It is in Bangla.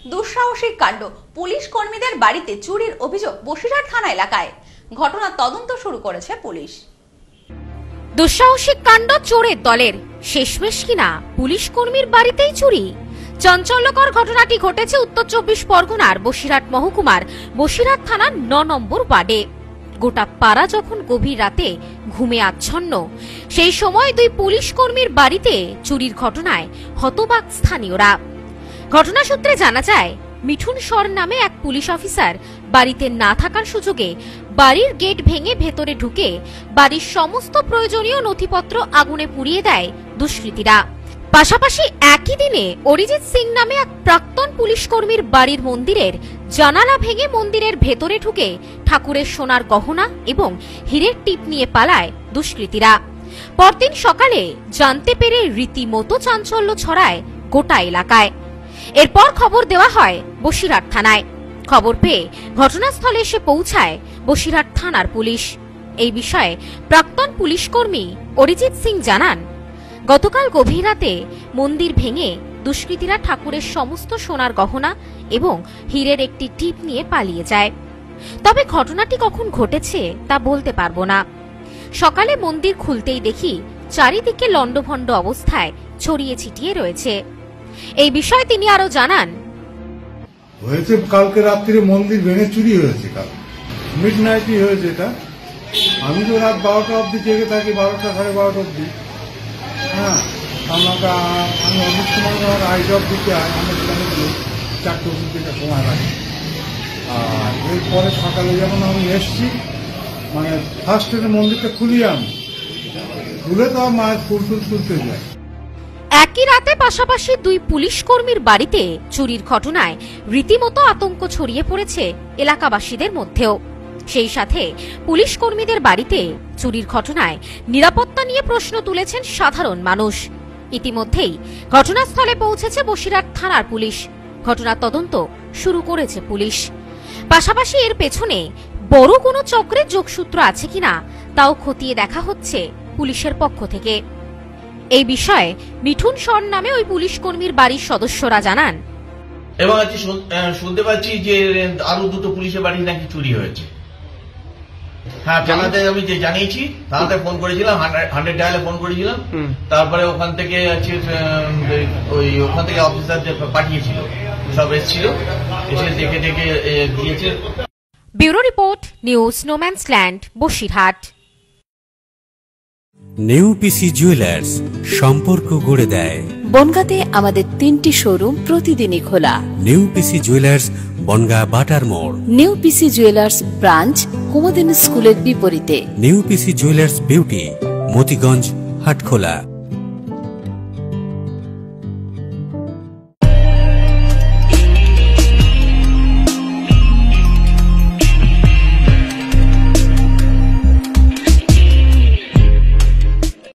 দুঃসাহসিক কাণ্ড, পুলিশ কর্মীদের বাড়িতে চুরির অভিযোগ বসিরহাট থানা এলাকায়। ঘটনার তদন্ত শুরু করেছে পুলিশ। দুঃসাহসিক কাণ্ড চোরের দলের, শেষমেশ কিনা পুলিশ কর্মীর বাড়িতেই চুরি। চাঞ্চল্যকর ঘটনাটি ঘটেছে উত্তর 24 পরগনার বসিরহাট মহকুমার বসিরহাট থানার 9 নম্বর ওয়ার্ডে। গোটা পাড়া যখন গভীর রাতে ঘুমে আচ্ছন্ন, সেই সময় দুই পুলিশ কর্মীর বাড়িতে চুরির ঘটনায় হতবাক স্থানীয়রা। ঘটনা সূত্রে জানা যায়, মিঠুন সর নামে এক পুলিশ অফিসার বাড়িতে না থাকার সুযোগে বাড়ির গেট ভেঙে ভেতরে ঢুকে বাড়ির সমস্ত প্রয়োজনীয় নথিপত্র আগুনে পুড়িয়ে দেয় দুষ্কৃতীরা। পাশাপাশি একই দিনে অরিজিৎ সিং নামে এক প্রাক্তন পুলিশ কর্মীর বাড়ির মন্দিরের জানালা ভেঙে মন্দিরের ভেতরে ঢুকে ঠাকুরের সোনার গহনা এবং হীরের টিপ নিয়ে পালায় দুষ্কৃতীরা। পরদিন সকালে জানতে পেরে রীতিমতো চাঞ্চল্য ছড়ায় গোটা এলাকায়। এরপর খবর দেওয়া হয় বসিরহাট থানায়। খবর পেয়ে ঘটনাস্থলে এসে পৌঁছায় বসিরহাট থানার পুলিশ। এই বিষয়ে প্রাক্তন পুলিশ কর্মী অরিজিৎ সিং জানান, গতকাল গভীর রাতে মন্দির ভেঙে দুষ্কৃতীরা ঠাকুরের সমস্ত সোনার গহনা এবং হীরের একটি টিপ নিয়ে পালিয়ে যায়। তবে ঘটনাটি কখন ঘটেছে তা বলতে পারবো না। সকালে মন্দির খুলতেই দেখি চারিদিকে লণ্ডভণ্ড অবস্থায় ছড়িয়ে ছিটিয়ে রয়েছে। এই বিষয়ে তিনি আরো জানান, হয়েছে কালকে রাত্রে মন্দির ভেঙে চুরি হয়েছে। কাল মিড নাইটই হয়েছে এটা। আমি তো রাত 12টা অব্দি জেগে থাকি, 12টা সাড়ে 12টা অব্দি। হ্যাঁ, আমি অফিস সময় আমার আইজব দিতে হয়, আমার সেখানে 4টে অব্দি থেকে সময় লাগে। আর এরপরে সকালে যখন আমি এসছি, মানে ফার্স্টে মন্দিরটা খুলি, আমি খুলে তো মায়ের ফুল তুলতে যাই। একই রাতে পাশাপাশি দুই পুলিশ কর্মীর বাড়িতে চুরির ঘটনায় রীতিমতো আতঙ্ক ছড়িয়ে পড়েছে এলাকাবাসীদের মধ্যেও। সেই সাথে পুলিশ কর্মীদের বাড়িতে চুরির ঘটনায় নিরাপত্তা নিয়ে প্রশ্ন তুলেছেন সাধারণ মানুষ। ইতিমধ্যেই ঘটনাস্থলে পৌঁছেছে বসিরহাট থানার পুলিশ। ঘটনার তদন্ত শুরু করেছে পুলিশ। পাশাপাশি এর পেছনে বড় কোনো চক্রের যোগসূত্র আছে কিনা তাও খতিয়ে দেখা হচ্ছে পুলিশের পক্ষ থেকে। এই বিষয়ে মিঠুন সর নামে ওই পুলিশ কর্মীর বাড়ির সদস্যরা জানান, এবং আজকে শুনতে পাচ্ছি যে আরো দুটো পুলিশের বাড়ি নাকি চুরি হয়েছে। হ্যাঁ, থানাতে আমি যে জানিয়েছি, থানাতে ফোন করেছিলাম, 100 ডায়ালে ফোন করেছিলাম। তারপরে ওখান থেকে অফিসারদের পাঠিয়েছিল, সব এসেছিল, এসে দেখে গিয়েছে। Bureau report, news no man's land, Basirhat. New PC Jewellers, সম্পর্ক গড়ে দেয়। বনগাঁতে আমাদের 3টি শোরুম প্রতিদিনই খোলা। New PC Jewellers, Bongaon Batar মোড়। New PC Jewellers branch, Kumudini স্কুলের বিপরীতে। New PC Jewellers beauty, Motiganj, Hatkhola.